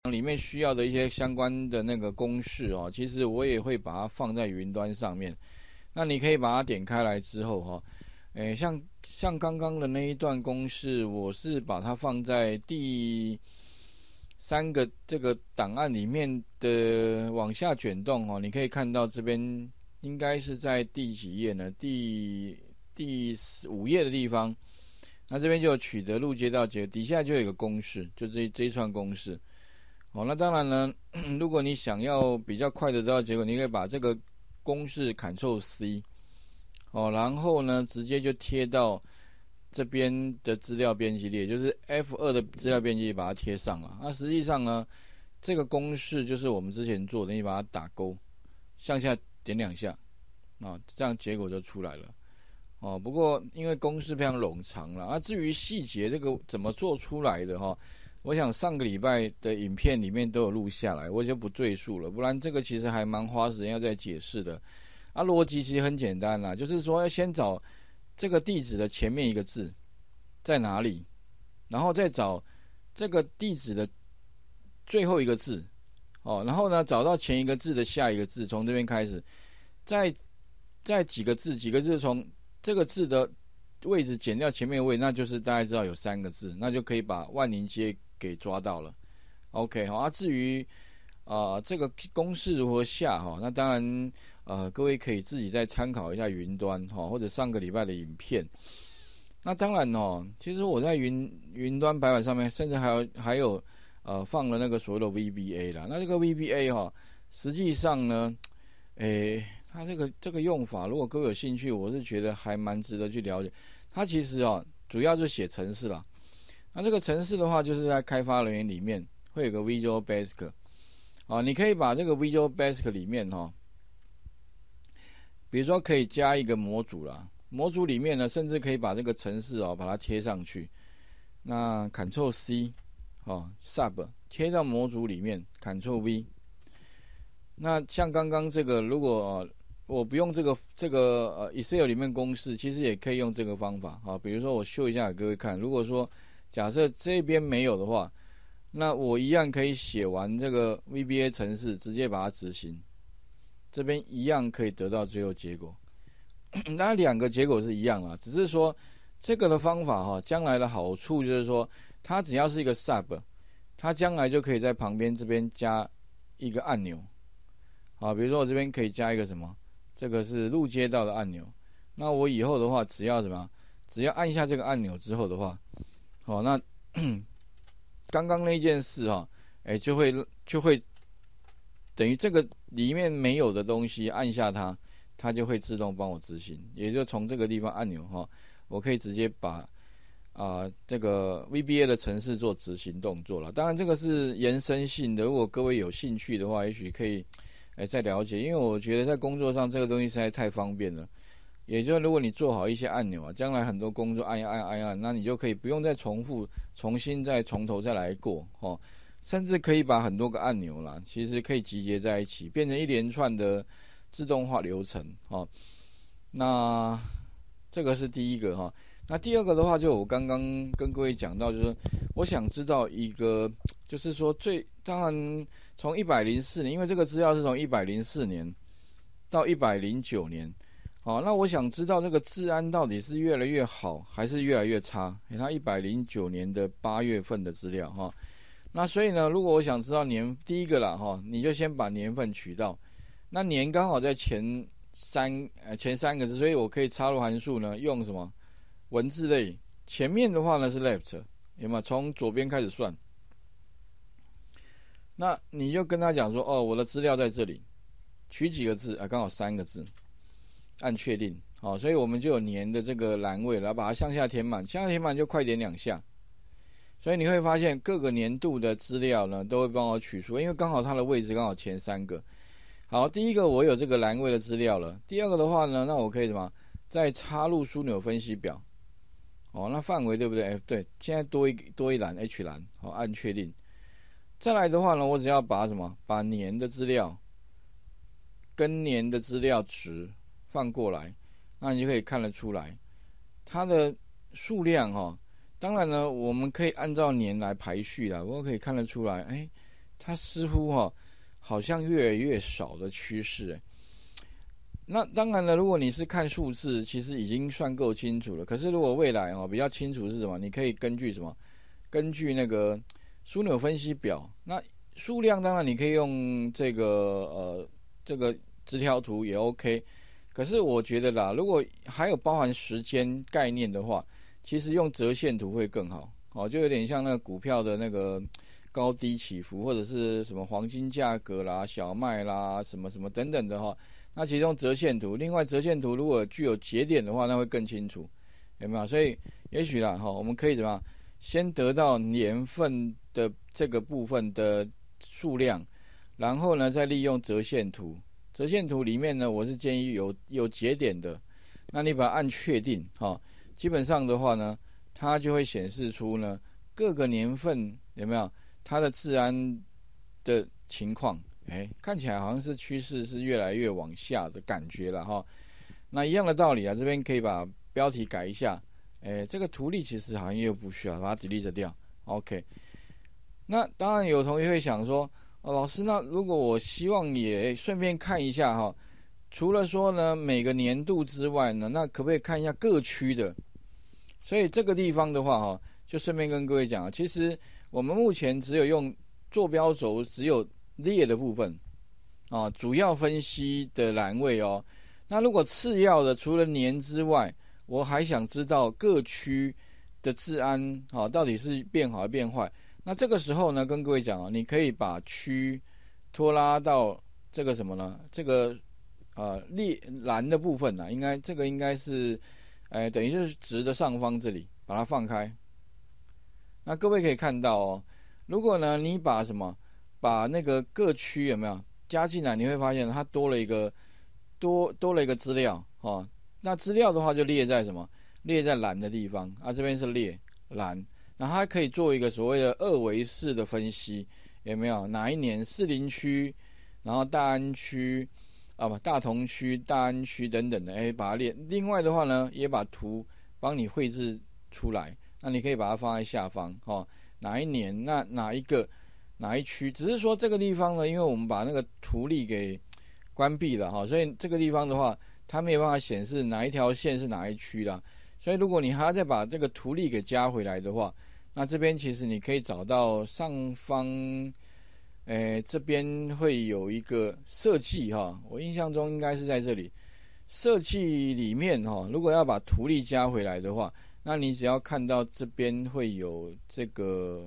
里面需要的一些相关的那个公式哦，其实我也会把它放在云端上面。那你可以把它点开来之后哈，像刚刚的那一段公式，我是把它放在第三个这个档案里面的往下卷动哦，你可以看到这边应该是在第几页呢？第5页的地方。那这边就有取得路街道结，底下就有一个公式，就这一串公式。哦，那当然呢，如果你想要比较快的得到结果，你可以把这个公式 Ctrl+C， 哦，然后呢直接就贴到这边的资料编辑列，就是 F2 的资料编辑把它贴上了。那实际上呢，这个公式就是我们之前做的，你把它打勾，向下点2下，啊，这样结果就出来了。哦，不过因为公式非常冗长了，那至于细节这个怎么做出来的哈，我想上个礼拜的影片里面都有录下来，我就不赘述了，不然这个其实还蛮花时间要再解释的。啊，逻辑其实很简单啦，就是说要先找这个地址的前面一个字在哪里，然后再找这个地址的最后一个字，哦，然后呢找到前一个字的下一个字，从这边开始，再几个字从这个字的位置减掉前面的位置，那就是大概知道有3个字，那就可以把万宁街给抓到了。OK 好，至于这个公式如何下哈，那当然各位可以自己再参考一下云端哈，或者上个礼拜的影片。那当然哦，其实我在云端白板上面，甚至还有放了那个所谓的 VBA 啦。那这个 VBA 哈，实际上呢，它这个用法，如果各位有兴趣，我是觉得还蛮值得去了解。它其实主要就写程式啦。那这个程式的话，就是在开发人员里面会有个 Visual Basic， 你可以把这个 Visual Basic 里面比如说可以加一个模组啦，模组里面呢，甚至可以把这个程式把它贴上去。那 Ctrl+C Sub 贴到模组里面 ，Ctrl+V。那像刚刚这个，如果我不用这个Excel 里面公式，其实也可以用这个方法啊。比如说我秀一下给各位看，如果说假设这边没有的话，那我一样可以写完这个 VBA 程式，直接把它执行，这边一样可以得到最后结果。那2个结果是一样啦，只是说这个的方法将来的好处就是说，它只要是一个 sub， 它将来就可以在旁边这边加一个按钮。比如说我这边可以加一个什么，这个是路街道的按钮。那我以后的话，只要按下这个按钮之后的话，那刚刚那件事就会等于这个里面没有的东西，按下它就会自动帮我执行，也就从这个地方按钮我可以直接把这个 VBA 的程式做执行动作了。当然这个是延伸性的，如果各位有兴趣的话，也许可以再了解，因为我觉得在工作上这个东西实在太方便了。也就是如果你做好一些按钮将来很多工作按，那你就可以不用再重新再从头再来过甚至可以把很多个按钮啦，其实可以集结在一起，变成一连串的自动化流程那这个是第一个那第二个的话，就我刚刚跟各位讲到，就是我想知道一个，就是说当然从104年，因为这个资料是从104年到109年，那我想知道这个治安到底是越来越好还是越来越差？它109年的8月份的资料那所以呢，如果我想知道第一个啦你就先把年份取到，那年刚好在前三个字，所以我可以插入函数呢，用什么文字类，前面的话呢是 left， 有没有？从左边开始算。那你就跟他讲说，我的资料在这里，取几个字刚好3个字，按确定，所以我们就有年的这个栏位了，把它向下填满，向下填满就快点2下。所以你会发现各个年度的资料呢，都会帮我取出，因为刚好它的位置刚好前3个。好，第一个我有这个栏位的资料了，第二个的话呢，那我可以什么？再插入枢纽分析表。那范围对不对？对，现在多一栏 H 栏，按确定。再来的话呢，我只要把把年的资料跟年的资料值放过来，那你就可以看得出来它的数量当然呢，我们可以按照年来排序啦，我可以看得出来， 它似乎好像越来越少的趋势。那当然了，如果你是看数字，其实已经算够清楚了。可是如果未来比较清楚是什么，你可以根据什么？根据那个枢纽分析表。那数量当然你可以用这个直条图也 OK。可是我觉得啦，如果还有包含时间概念的话，其实用折线图会更好。就有点像那个股票的那个高低起伏，或者是什么黄金价格啦、小麦啦、什么什么等等的那其中折线图，另外折线图如果具有节点的话，那会更清楚，有没有？所以也许啦，我们可以怎么样？先得到年份的这个部分的数量，然后呢，再利用折线图。折线图里面呢，我是建议有节点的，那你把它按确定，基本上的话呢，它就会显示出呢各个年份有没有它的治安的情况。看起来好像是趋势是越来越往下的感觉了那一样的道理啊，这边可以把标题改一下。这个图例其实好像又不需要，把它 delete 掉。OK。那当然有同学会想说，老师，那如果我希望也顺便看一下除了说呢每个年度之外呢，那可不可以看一下各区的？所以这个地方的话就顺便跟各位讲，其实我们目前只有用坐标轴，只有列的部分主要分析的栏位那如果次要的，除了年之外，我还想知道各区的治安到底是变好还是变坏。那这个时候呢，跟各位讲你可以把区拖拉到这个什么呢？这个列栏的部分这个应该是等于就是值的上方这里，把它放开。那各位可以看到如果呢你把那个各区有没有加进来，你会发现它多了一个资料那资料的话就列在什么？列在栏的地方这边是列栏，然后它可以做一个所谓的二维式的分析，有没有？哪一年士林区，然后大安区大同区、大安区等等的，把它列。另外的话呢，也把图帮你绘制出来，那你可以把它放在下方哪一年，那哪一区？只是说这个地方呢，因为我们把那个图例给关闭了所以这个地方的话，它没有办法显示哪一条线是哪一区啦。所以如果你还要再把这个图例给加回来的话，那这边其实你可以找到上方，这边会有一个设计我印象中应该是在这里。设计里面如果要把图例加回来的话，那你只要看到这边会有这个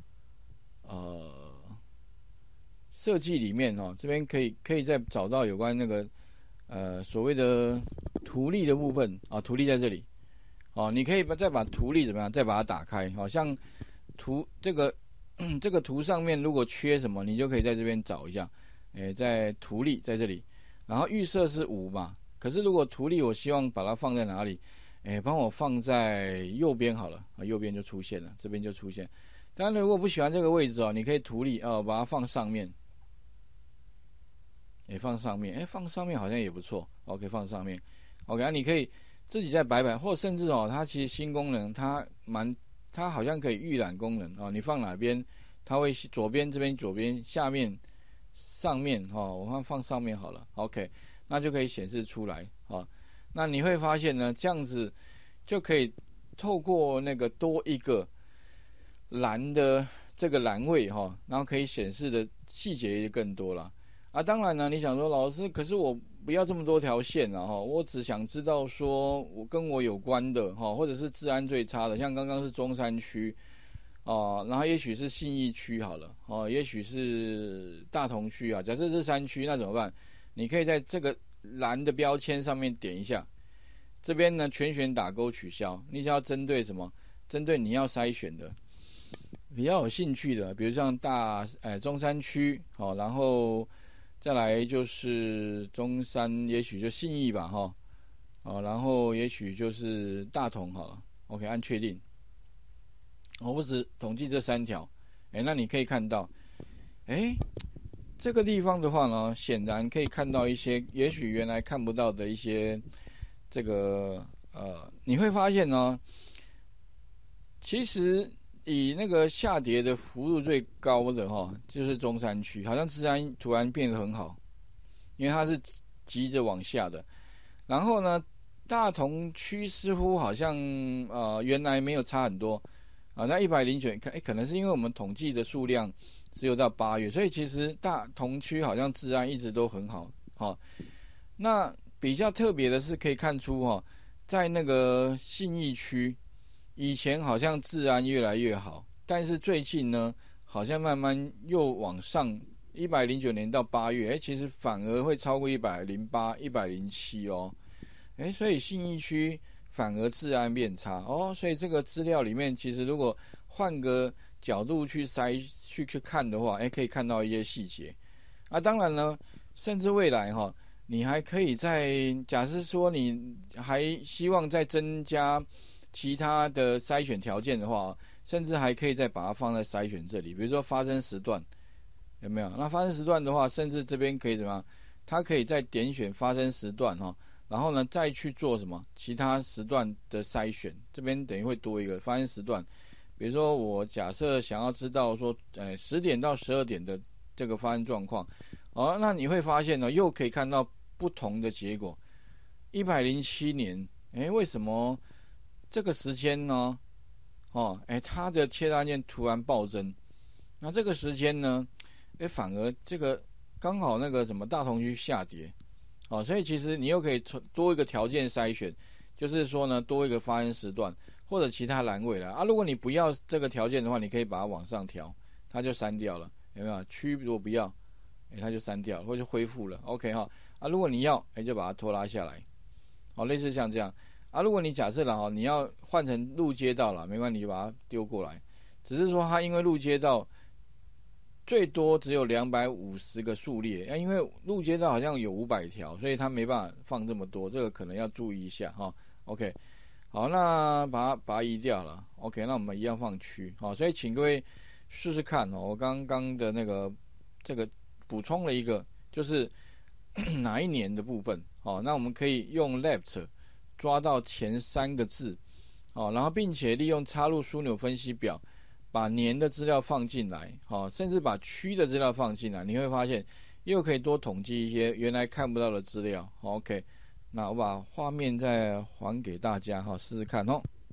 设计里面这边可以再找到有关那个所谓的图例的部分图例在这里你可以再把图例怎么样，再把它打开像图这个图上面如果缺什么，你就可以在这边找一下，在图例在这里，然后预设是5嘛，可是如果图例我希望把它放在哪里，帮我放在右边好了右边就出现了，这边就出现。当然如果不喜欢这个位置你可以图例把它放上面，放上面，放上面好像也不错。OK， 放上面。OK， 你可以自己再摆摆，或甚至它其实新功能，它好像可以预览功能你放哪边，它会左边这边左边下面上面我放上面好了。OK， 那就可以显示出来那你会发现呢，这样子就可以透过那个多一个栏的这个栏位然后可以显示的细节也更多了。当然呢，你想说老师，可是我不要这么多条线我只想知道说我跟我有关的或者是治安最差的，像刚刚是中山区然后也许是信义区好了也许是大同区假设是3区，那怎么办？你可以在这个栏的标签上面点一下，这边呢全选打勾取消，你想要针对什么？针对你要筛选的比较有兴趣的，比如像中山区然后再来就是中山，也许就信义吧然后也许就是大同好了。OK， 按确定。我只统计这3条，那你可以看到，这个地方的话呢，显然可以看到一些也许原来看不到的一些这个你会发现呢，其实以那个下跌的幅度最高的就是中山区，好像治安突然变得很好，因为它是急着往下的。然后呢，大同区似乎好像原来没有差很多啊，那109可能是因为我们统计的数量只有到8月，所以其实大同区好像治安一直都很好。那比较特别的是可以看出在那个信义区，以前好像治安越来越好，但是最近呢，好像慢慢又往上。109年到8月，其实反而会超过108、107哦。所以信义区反而治安变差哦。所以这个资料里面，其实如果换个角度去去看的话，可以看到一些细节啊。当然呢，甚至未来你还可以假设说你还希望再增加其他的筛选条件的话，甚至还可以再把它放在筛选这里，比如说发生时段。有没有？那发生时段的话，甚至这边可以怎么样？它可以再点选发生时段然后呢再去做什么其他时段的筛选。这边等于会多一个发生时段，比如说我假设想要知道说，10点到12点的这个发生状况，那你会发现呢，又可以看到不同的结果。107年，为什么这个时间呢？它的窃盗案件突然暴增，那这个时间呢？反而这个刚好那个什么大同区下跌，所以其实你又可以多一个条件筛选，就是说呢，多一个发生时段或者其他栏位了啊。如果你不要这个条件的话，你可以把它往上调，它就删掉了，有没有？区如果不要，它就删掉了，或者恢复了 ，OK 如果你要，就把它拖拉下来，类似像这样啊。如果你假设了你要换成路街道了，没关系，你就把它丢过来，只是说它因为路街道最多只有250个数列，因为路街道好像有500条，所以它没办法放这么多，这个可能要注意一下OK， 好，那把它移掉了。OK， 那我们一样放区所以请各位试试看我刚刚的那个这个补充了一个，就是哪一年的部分那我们可以用 left 抓到前3个字然后并且利用插入枢纽分析表。把年的资料放进来，甚至把区的资料放进来，你会发现又可以多统计一些原来看不到的资料。OK， 那我把画面再还给大家试试看